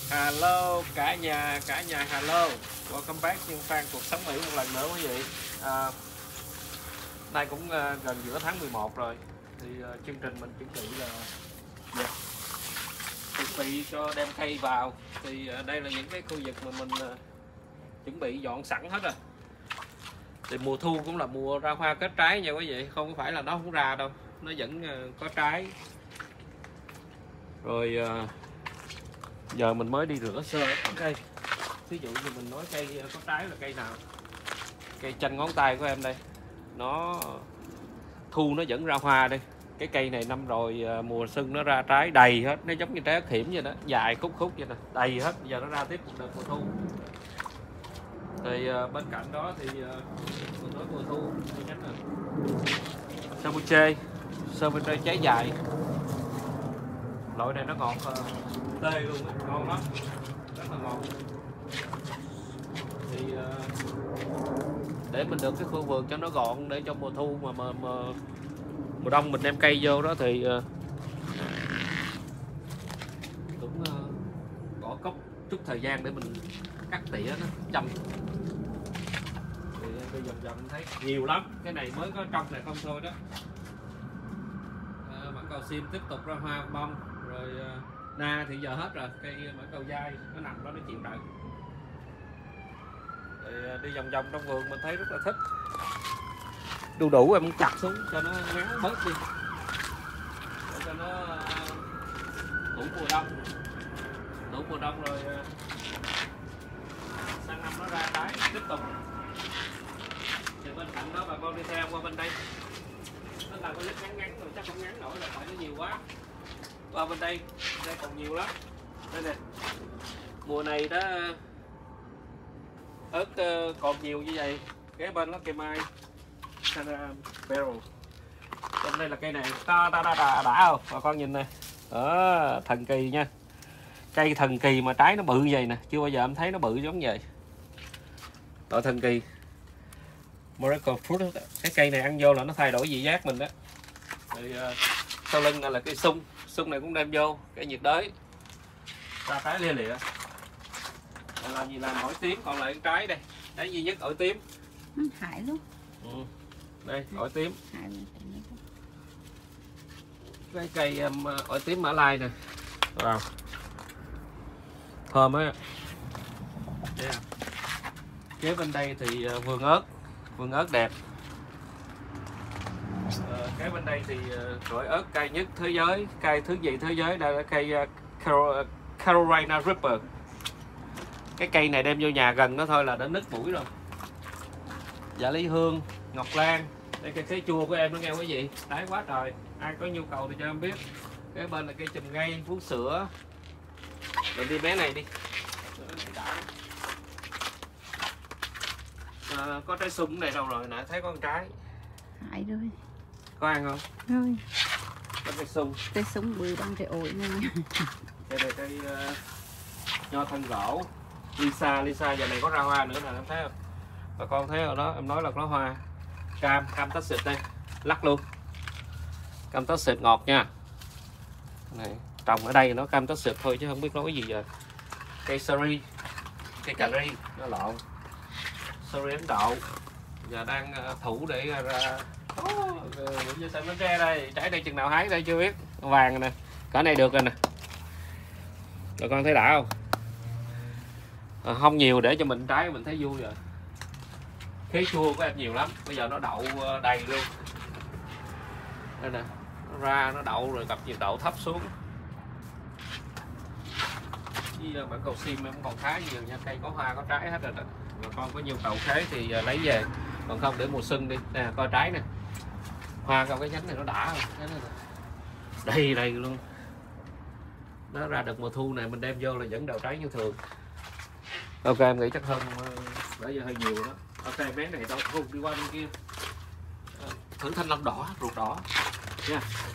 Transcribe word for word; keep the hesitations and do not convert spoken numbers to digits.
Hello cả nhà, cả nhà hello. Welcome back Nhân Phan cuộc sống Mỹ một lần nữa quý vị. À, nay cũng uh, gần giữa tháng mười một rồi. Thì uh, chương trình mình chuẩn bị là yeah, chuẩn bị cho đem cây vào. Thì uh, đây là những cái khu vực mà mình uh, chuẩn bị dọn sẵn hết rồi. Thì mùa thu cũng là mùa ra hoa kết trái nha quý vị. Không phải là nó không ra đâu, nó vẫn uh, có trái. Rồi uh, giờ mình mới đi rửa sơ cây. Ví dụ như mình nói cây có trái là cây nào? Cây chanh ngón tay của em đây, nó thu nó vẫn ra hoa đây. Cái cây này năm rồi mùa xuân nó ra trái đầy hết, nó giống như trái ớt hiểm vậy đó, dài khúc khúc vậy nè, đầy hết. Giờ nó ra tiếp một đợt mùa thu. Thì uh, bên cạnh đó thì uh, mình nói mùa thu cái nhánh này sơ bu chê, sơ bu chê trái dài. Loại này nó ngọt uh, tê luôn, ngon lắm, rất là ngon. Thì uh, để mình được cái khu vườn cho nó gọn để cho mùa thu mà, mà, mà mùa đông mình đem cây vô đó thì uh, cũng uh, bỏ cốc chút thời gian để mình cắt tỉa nó chăm. Thì uh, bây giờ giờ mình thấy nhiều lắm, cái này mới có trong này không thôi đó. Uh, mãng cầu sim tiếp tục ra hoa bông rồi. Uh, na thì giờ hết rồi, cây mãng cầu dai nó nằm đó nó chịu đựng. Rồi đi vòng vòng trong vườn mình thấy rất là thích. Đu đủ em chặt xuống cho nó ngắn bớt đi, để cho nó đủ mùa đông, đủ mùa đông rồi sang năm nó ra trái tiếp tục. Thì bên cạnh đó bà con đi theo qua bên đây, nó làm cái clip ngắn ngắn rồi chắc không ngắn nổi là phải nó nhiều quá. Qua bên đây, đây còn nhiều lắm. Đây nè, mùa này đó ớt uh, còn nhiều như vậy. Kế bên đó cây mai Barrel. Bên đây là cây này ta ta ta đã, đã không? Bà con nhìn này, đó, thần kỳ nha. Cây thần kỳ mà trái nó bự vậy nè, chưa bao giờ em thấy nó bự giống vậy. Đó, thần kỳ Miracle Fruit. Cái cây này ăn vô là nó thay đổi vị giác mình đó. Rồi, uh, sau lưng này là cây sung, sung này cũng đem vô cái nhiệt đới ra trái lia lịa. Làm gì làm ổi tím, còn lại trái đây, đấy duy nhất ổi tím. Hại luôn. Ừ. Đây ổi tím. Hại. Cái cây um, ổi tím Mã Lai nè. Wow. Thơm á. Yeah. Kế bên đây thì uh, vườn ớt, vườn ớt đẹp. Uh, kế bên đây thì uh, loại ớt cay nhất thế giới, cay thứ gì thế giới, đây là cây uh, Carol, Carolina Reaper. Cái cây này đem vô nhà gần nó thôi là đã nứt mũi rồi. Dạ Lý Hương, Ngọc Lan. Đây cây sấy chua của em nó nghe quý vị, trái quá trời. Ai có nhu cầu thì cho em biết. Cái bên là cây chùm ngây, vú sữa. Mình đi bé này đi. À, có trái sung này đâu rồi, nãy thấy có con trái. Hại rồi. Có ăn không? Rồi. Có cây sung. Cây sung bự bằng trái ổi này. Đây là cây uh, nho thân gỗ. Lisa, Lisa giờ này có ra hoa nữa nè, em thấy không? Bà con thấy rồi đó, em nói là có hoa. Cam, cam tách xịt đây, lắc luôn. Cam tách xịt ngọt nha. Này, trồng ở đây nó cam tách xịt thôi chứ không biết nói cái gì giờ. Cây sari, cây cà ri, nó lộn. Sari Ấn Độ. Giờ đang thủ để ra. Bữa giờ xem nó ra đây, trái đây chừng nào hái đây chưa biết. Vàng nè, cỡ này được rồi nè. Bà con thấy đã không? À, không nhiều để cho mình trái mình thấy vui rồi. Khế chua của em nhiều lắm, bây giờ nó đậu đầy luôn. Đây nè, nó ra nó đậu rồi gặp nhiệt độ thấp xuống. Với bản cầu sim em cũng còn khá nhiều nha, cây có hoa có trái hết rồi đó. Bà con có nhu cầu khế thì lấy về, còn không để mùa xuân đi. Nè coi trái nè, hoa trong cái nhánh này nó đã rồi. Đây đây luôn. Nó ra được mùa thu này mình đem vô là vẫn đầu trái như thường. Ok em nghĩ chắc hơn nãy giờ hơi nhiều đó. Ok bé này đâu không đi qua bên kia. Thử thanh long đỏ, ruột đỏ nha.